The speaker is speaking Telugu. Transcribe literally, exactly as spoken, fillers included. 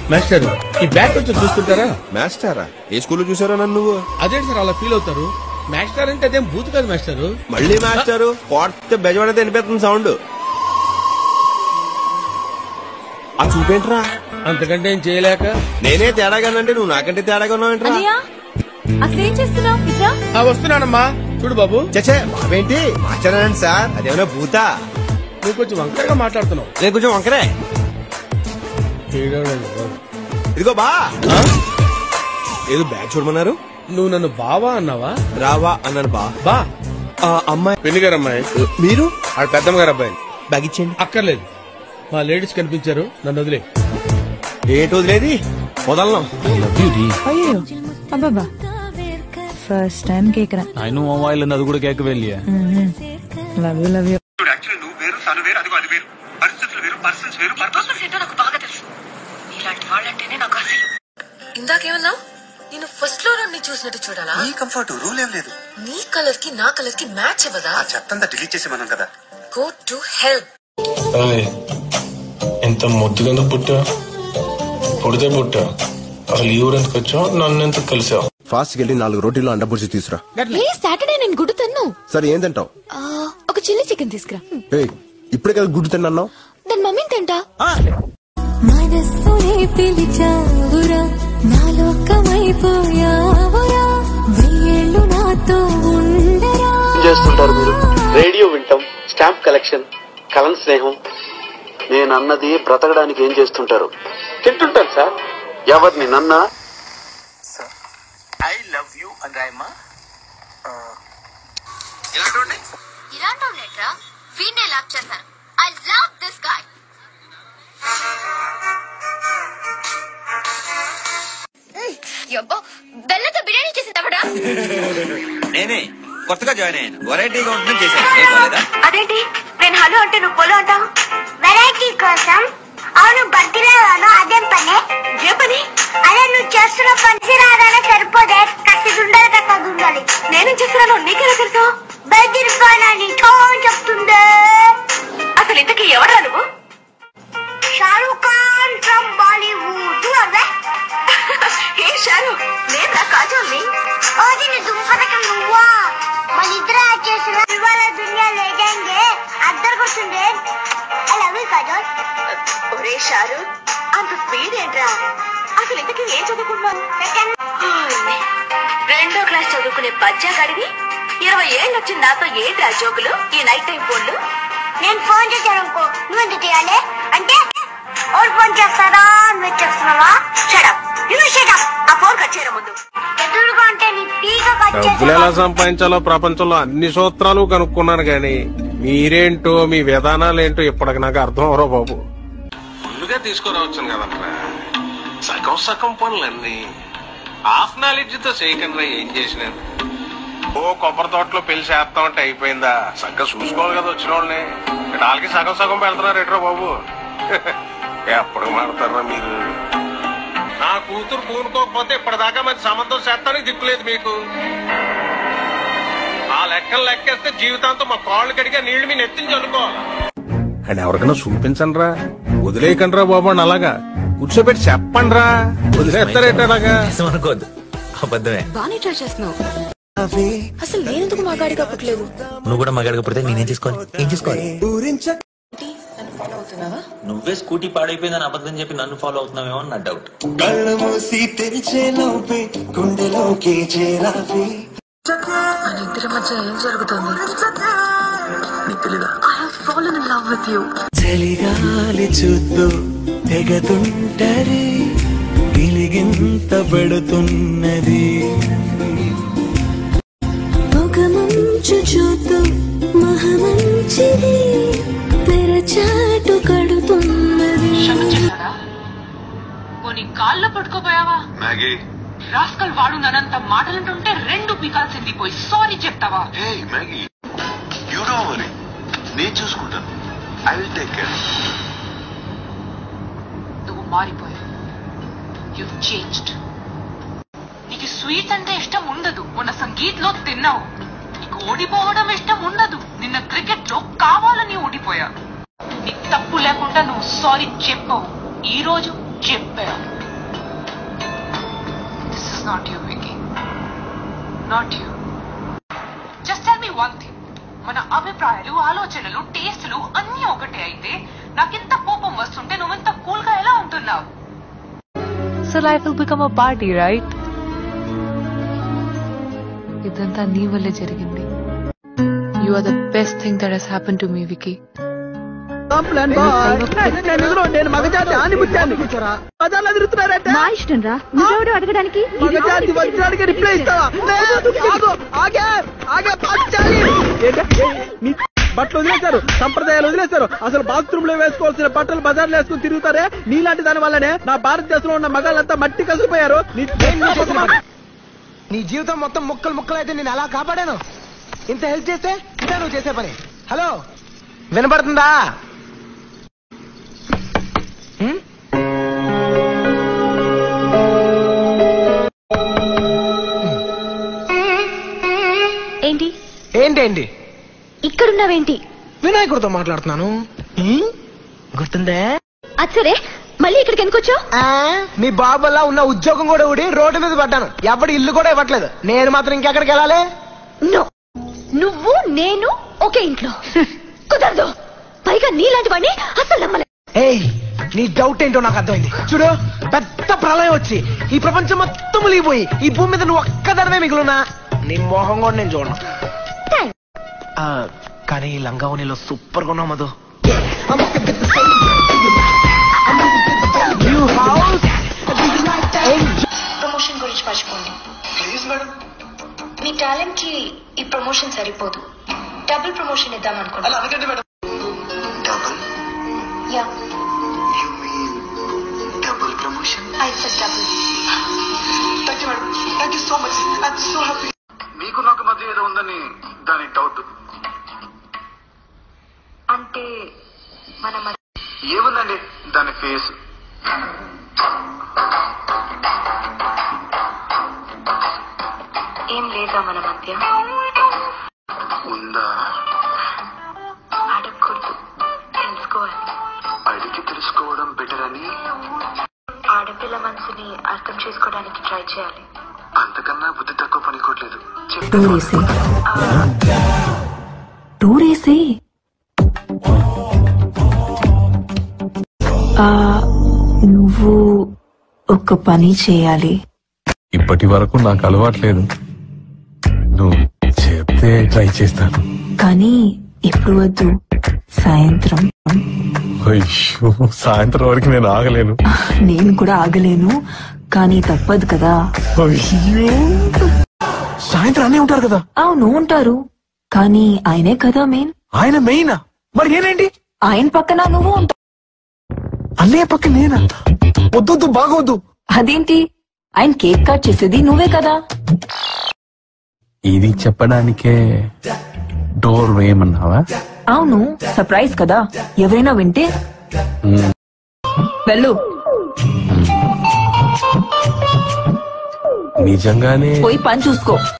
మాస్టర్ ఈ బ్యాట్ కొంచెం చూస్తుంటారా? మాస్టరా? ఏ స్కూల్లో చూసారా నన్ను? నువ్వు అదేంటి సార్ అలా ఫీల్ అవుతారు? మాస్టర్ అంటే అదేం బూత్ కాదు మాస్టర్. మళ్ళీ మాస్టరు కొడితే బెజవాడైతే వినిపిస్తుంది సౌండ్. ఆ చూపేంట్రా? అంతకంటే ఏం చేయలేక నేనే తేడాగానంటే నువ్వు నాకంటే తేడాగా ఉన్నావేంట్రా? అసలేం చేస్తున్నావు? వస్తున్నానమ్మా. చూడు బాబు. చచ్చే బాబేంటి మాస్టరేనండి సార్, అదేమన్నా భూతా? నువ్వు కొంచెం వంకరగా మాట్లాడుతున్నావు. నేను కొంచెం వంకరే. ఇదిగో బా, ఏదో బ్యాగ్ చూడమన్నారు. నువ్వు నన్ను బావా అన్నావా? రావా అన్నాను. బా బా అమ్మాయి పెళ్లి గారు అమ్మాయి. మీరు? ఆడ పెద్దమ్మ గారు అబ్బాయి. బ్యాగ్ ఇచ్చేయండి. అక్కర్లేదు, మా లేడీస్ కనిపించారు, నన్ను వదిలే. ఏంటి వదిలేది? వదలను. అబ్బాబా ఫస్ట్ టైం కేక్ రా. ఆయన మొబైల్ అది కూడా కేక్ వెళ్ళి లవ్ యూ లవ్ యూ. నువ్వు వేరు, తను వేరు, అదిగో అది వేరు. పరిస్థితులు వేరు, పర్సన్స్ వేరు. నాకు బాగా తెలుసు. నీలాంటి వాళ్ళంటేనే నాకు అసలు. ఇందాకేమన్నావు? నేను ఫస్ట్ లో నీ చూసినట్టు చూడాలా? నీ కంఫర్ట్ రూల్ ఏం లేదు. నీ కలర్ కి నా కలర్ కి మ్యాచ్ అవ్వదా? ఆ చెత్తంతా డిలీట్ చేసి మనం కదా. Go to help. ఎంత ముద్దుగా పుట్టా, పుడితే పుట్టా. అసలు ఈ ఊరెందుకు వచ్చావు, నన్ను ఎందుకు కలిసావు? ఫాస్ట్ వెళ్ళి నాలుగు రోటీలు అండబుర్చి తీసురా. సాటర్డే నేను గుడ్డు తిన్ను. సరే ఏం తింటావు? ఒక చిల్లీ చికెన్ తీసుకురా. ఇప్పుడే కదా గుడ్డు తిన్నావు. దాని మమ్మీని తింటా. మనస్సునే పిలిచావురా, నాలోకమైపోయావురా, వెయ్యేళ్ళు నాతో ఉండరా. చేస్తుంటారు మీరు? రేడియో వింటాం, స్టాంప్ కలెక్షన్, కలం స్నేహం. నేను అన్నది బ్రతకడానికి ఏం చేస్తుంటారు? తింటుంటారు సార్. ఎవరిని? నన్నా? ఐ లవ్ యూ అని రాయమ్మా. వీడినే లవ్ చేశాను. I love this guy. బెల్లతో బిర్యానీ చేసేటప్పుడా? నేనే కొత్తగా జాయిన్ అయ్యాను, వెరైటీగా ఉంటుందని చేశాను. అదేంటి నేను హలో అంటే నువ్వు పొలం అంటావు? వెరైటీ కోసం. అవును బర్త్డేలో అదేం పని? ఏ పని? అదే నువ్వు చేస్తున్న పని రాగానే సరిపోదే, కట్టి ఉండాలి కట్ట ఉండాలి. నేనేం చేస్తున్నాను నీకెలా తెలుసు? బయటికి చెప్తుండే. అసలు ఇంతకీ ఎవరా నువ్వు? షారూక్ ఖాన్ ఫ్రమ్ బాలీవుడ్. ఏ షారూక్? నేను నా కాజోల్ని. ఓది నీ దుంపదకం నువ్వా? మన ఇద్దరు చేసిన ఇవాళ దునియా లేదంగే అద్దరు కూర్చుండే. I love you Kajol. ఒరే షారూక్, అంత స్పీడ్ ఏంట్రా? అసలు ఇంతకీ ఏం చదువుకున్నావు? రెండో క్లాస్ చదువుకునే బజ్జా గడివి ఇరవై ఏళ్ళు వచ్చింది నాతో ఏంటి ఆ జోకులు, ఈ నైట్ టైం ఫోన్లు? నేను ఫోన్ చేశాను అనుకో, నువ్వు ఎందుకు చేయాలి? అంటే ఓడి ఫోన్ చేస్తారా నువ్వు చేస్తున్నావా? Shut up you shut up. ఆ ఫోన్ కట్ చేయరా ముందు. ఎదురుగా అంటే నీ పీక కట్ చేస్తా. డబ్బులు ఎలా సంపాదించాలో ప్రపంచంలో అన్ని సూత్రాలు కనుక్కున్నాను గాని మీరేంటో మీ విధానాలు ఏంటో ఇప్పటికి నాకు అర్థం అవరో బాబు. ముందుగా తీసుకురావచ్చును కదట్రా, సగం సగం పనులన్నీ హాఫ్ నాలెడ్జ్ తో చేయకుండా ఏం చేసినాను? ఓ కొబ్బరి తోటలో పెళ్లి చేస్తా ఉంటే అయిపోయిందా? సగ్గ చూసుకోవాలి కదా వచ్చిన వాళ్ళని. వాళ్ళకి సగం సగం పెడుతున్నారు ఎట్రా బాబు. ఎప్పుడు మాడతారా మీరు? నా కూతురు పూనుకోకపోతే ఇప్పటిదాకా మంచి సంబంధం చేస్తానికి దిక్కులేదు మీకు. ఆ లెక్కలు లెక్కేస్తే జీవితాంతం మా కాళ్ళు కడిగా నీళ్లు మీ నెత్తిని చల్లుకోవాలి. అండ్ ఎవరికైనా చూపించండి రా, వదిలేయకండి రా బాబు. అని అలాగా కూర్చోబెట్టి చెప్పండి రా, వదిలేస్తారేట అలాగా. అనుకోద్దు, అబద్ధమే. బానే ట్రై చేస్తున్నావు. అసలు నేనెందుకు మగాడిగా పుట్టలేదు? నువ్వు కూడా మగాడిగా పుడితే నేనేం చేసుకోవాలి? ఏం చేసుకోవాలి? నువ్వే స్కూటీ పాడైపోయిందని అబద్ధం చెప్పి నన్ను ఫాలో అవుతున్నావేమో నా డౌట్. మన ఇద్దరి మధ్య ఏం జరుగుతుంది నీకు తెలీదా? I have fallen in love with you. చలిగాలి చూద్దు తెగతుంటది, వెలిగింత పడుతున్నది. పొగమంచు చూద్దు మహమంచిది, తెరచాటు కడుతున్నది. పోనీ కాళ్ళ పట్టుకోపోయావా? రాస్కల్ వాడు నన్నంత మాటలంటుంటే రెండు పీకాల్సింది పోయి సారీ చెప్తావా? నేను చూసుకుంటాను. I will take care. నువ్వు మారిపోయావు. You changed. నీకు స్వీట్స్ అంటే ఇష్టం ఉండదు, మొన్న సంగీత్ లో తిన్నావు. నీకు ఓడిపోవడం ఇష్టం ఉండదు, నిన్న క్రికెట్ లో కావాలని ఓడిపోయా. నీకు తప్పు లేకుండా నువ్వు సారీ చెప్పవు, ఈ రోజు చెప్పావు. It's not you, Vicky. Not you. Just tell me one thing. మన అభిప్రాయాలు ఆలోచనలు టేస్టులు అన్నీ ఒకటే అయితే నాకింత కోపం వస్తుంటే నువ్వెంత కూల్ గా ఎలా ఉంటున్నావు? So life will become a party, right? ఇదంతా నీ వల్లే జరిగింది. You are the best thing that has happened to me, Vicky. నేను మగజాతి ఆనిముత్యాన్ని బజార్లో తిరుగుతున్నారంటే నా ఇష్టం రా. నువ్వెవడు అడగడానికి? మగజాతి వజ్రానికి రిప్లై ఇస్తావా? ఆగే ఆగే బట్టలు వదిలేశారు, సంప్రదాయాలు వదిలేశారు. అసలు బాత్రూమ్ లో వేసుకోవాల్సిన బట్టలు బజార్లో వేసుకుని తిరుగుతారే. నీలాంటి దాని వల్లనే నా భారతదేశంలో ఉన్న మగాళ్ళంతా మట్టి కసిపోయారు. నీ జీవితం మొత్తం ముక్కలు ముక్కలు అయితే నేను అలా కాపాడాను. ఇంత హెల్ప్ చేస్తే ఇదే నువ్వు చేసే పని. హలో, వినపడుతుందా? ఏంటి ఏంటేంటి ఇక్కడున్నావేంటి? వినాయకుడితో మాట్లాడుతున్నాను. గుర్తుందే? అచ్చరే, మళ్ళీ ఇక్కడికి ఎందుకు వచ్చావు? మీ బాబు వల్ల ఉన్న ఉద్యోగం కూడా ఊడి రోడ్డు మీద పడ్డాను. ఎవడి ఇల్లు కూడా ఇవ్వట్లేదు. నేను మాత్రం ఇంకెక్కడికి వెళ్ళాలి? నో, నువ్వు నేను ఒకే ఇంట్లో కుదరదు. పైగా నీలాంటి వాడిని అసలు నమ్మలే. ఏయ్, నీ డౌట్ ఏంటో నాకు అర్థమైంది. చూడు, పెద్ద ప్రళయం వచ్చి ఈ ప్రపంచం మొత్తం మునిగిపోయి ఈ భూమి మీద నువ్వు ఒక్కదానివే మిగులున్నా నీ మోహం కూడా నేను చూడను. కానీ ఈ లంగావనిలో సూపర్ గా ఉన్నావు మధు. ప్రమోషన్ గురించి మర్చిపోండి ప్లీజ్ మేడం. మీ టాలెంట్ కి ఈ ప్రమోషన్ సరిపోదు. డబుల్ ప్రమోషన్ ఇద్దాం అనుకుంటున్నాను. Double? Ya. You mean double promotion? I said double. Thank you madam, thank you so much. I am so happy. మీకు నాకు మధ్య ఏదో ఉందని దాని డౌట్. అంటే మన మధ్య ఏముందండి దాని ఫేస్. ఏం లేదా మన మధ్య? ఉందా? అడగకూడదు, తెలుసుకోవాలి. అడిగి తెలుసుకోవడం బెటర్ అని. ఆడపిల్ల మనసుని అర్థం చేసుకోవడానికి ట్రై చేయాలి. అంతకన్నా బుద్ధి తక్కువ పనికోట్లేదు. టూరేసే నువ్వు ఒక పని చేయాలి. ఇప్పటి వరకు నాకు అలవాట్లేదు. నువ్వు చెప్తే ట్రై చేస్తాను. కానీ ఇప్పుడు వద్దు, సాయంత్రం. అయ్యో, సాయంత్రం వరకు నేను ఆగలేను. నేను కూడా ఆగలేను, కానీ తప్పదు కదా. అయ్యో, సాయంత్రం అన్నీ ఉంటారు కదా? అవును ఉంటారు, కానీ ఆయనే కదా మెయిన్. ఆయన మెయినా? మరి నేనేంటి? ఆయన పక్కన నువ్వు ఉంటావు. అన్నయ్య పక్కన నేనా? వద్దొద్దు, బాగోద్దు. అదేంటి? ఆయన కేక్ కట్ చేసేది నువ్వే కదా. ఇది చెప్పడానికే డోర్ వేయమన్నావా? అవును, సర్ప్రైజ్ కదా. ఎవరైనా వింటే వెళ్ళు. నిజంగానే పోయి పని చూసుకో.